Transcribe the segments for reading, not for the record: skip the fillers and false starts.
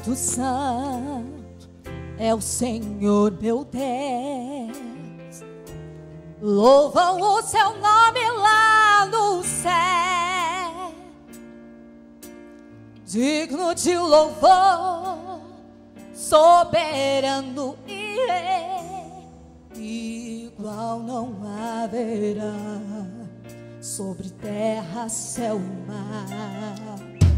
Santo, Santo é o Senhor meu Deus. Louvam o seu nome lá no céu, digno de louvor, soberano e rei, igual não haverá sobre terra, céu e mar.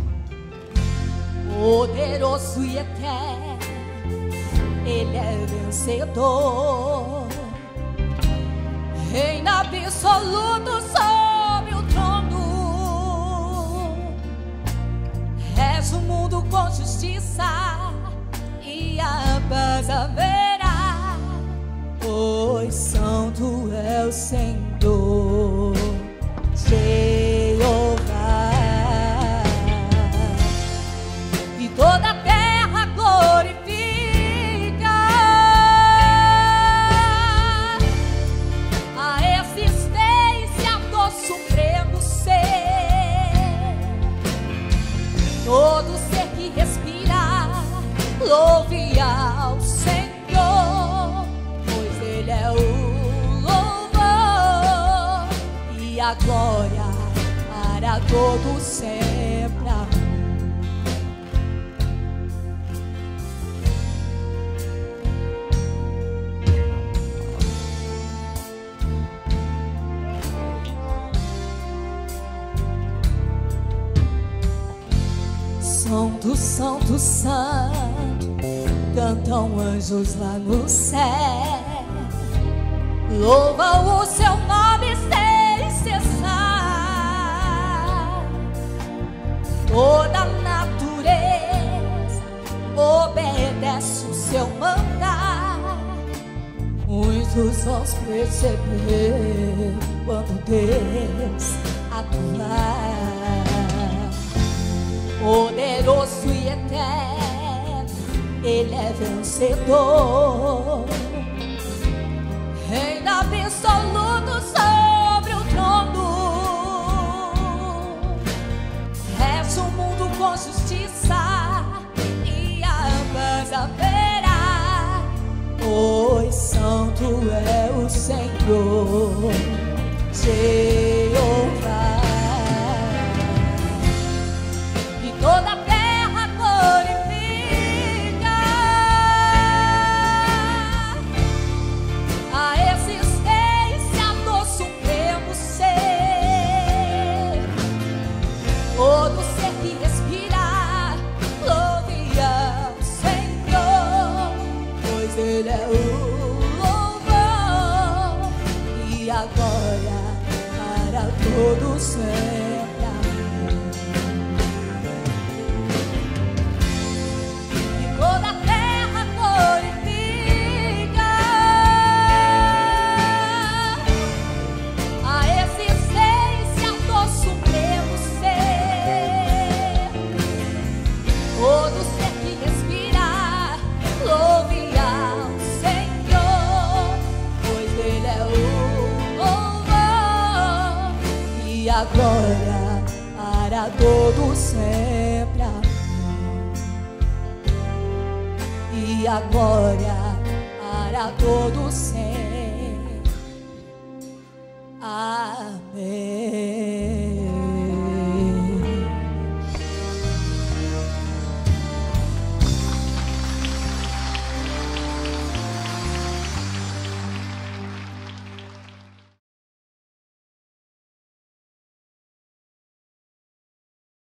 Poderoso e eterno, Ele é vencedor, reina absoluto sobre o trono. Rege o mundo com justiça e a paz haverá, pois santo é o Senhor Jeová. E toda a terra glorifica a existência do supremo ser. Todo ser que respira louve ao Senhor, pois Ele é o louvor e a glória para todo sempre. Santo, santo, santo, cantam anjos lá no céu, louvam o seu nome sem cessar. Toda a natureza obedece o seu mandar, muitos vão perceber quando Deus atuar. Poderoso e eterno, Ele é vencedor, reina absoluto sobre o trono. Rege o mundo com justiça e a paz haverá, pois santo é o Senhor Jeová. Toda a terra glorifica a existência do supremo ser. Todo ser que respira louve ao Senhor, pois Ele é o louvor e a glória para todos sempre. A glória para todos sempre, amém. E a glória para todos sempre, amém.